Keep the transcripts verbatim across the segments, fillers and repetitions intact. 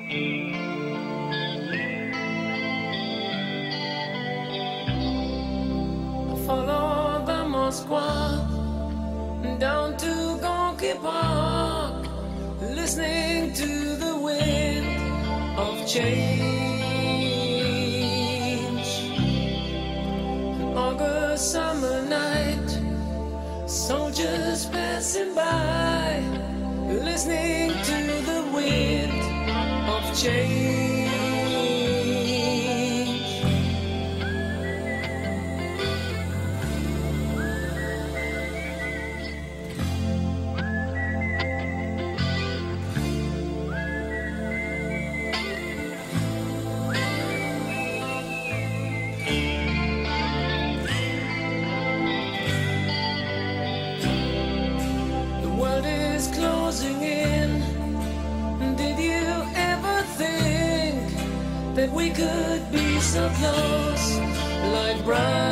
Follow the Moskva down to Gorky Park, listening to the wind of change. An August summer night, soldiers passing by, listening to the wind of change. Closing in. Did you ever think that we could be so close, like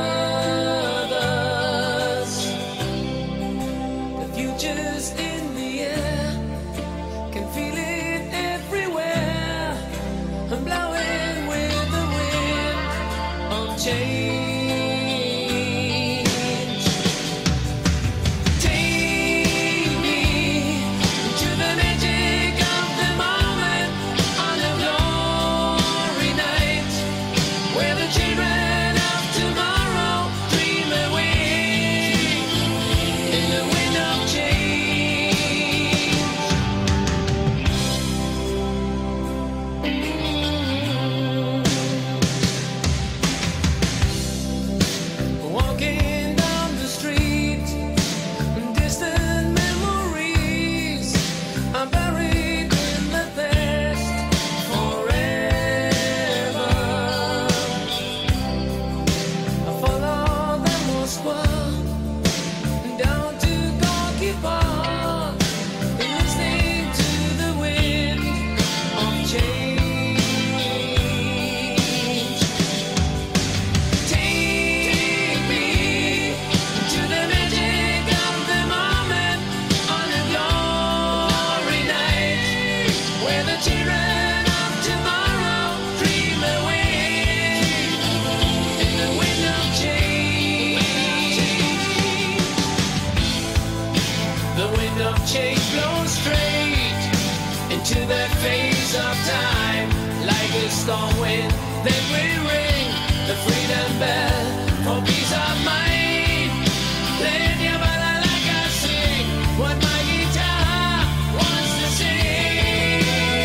brothers? The future's in the air, can feel it everywhere. I'm blowing with the wind of change. Change blows straight into that phase of time, like a storm wind. Then we ring the freedom bell for peace of mind. Playing your ballad like I sing what my guitar wants to sing.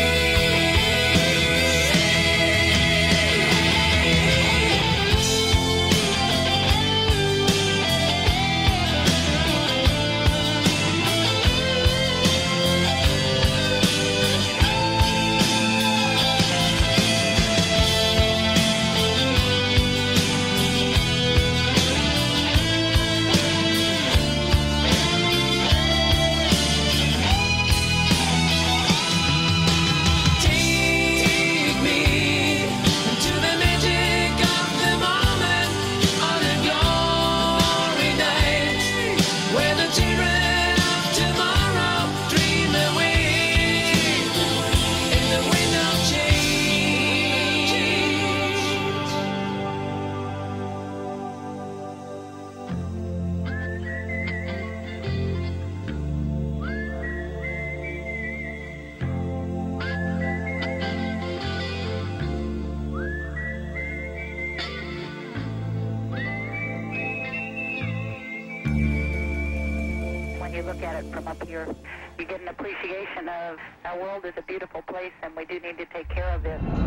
You look at it from up here, you get an appreciation of our world is a beautiful place and we do need to take care of it.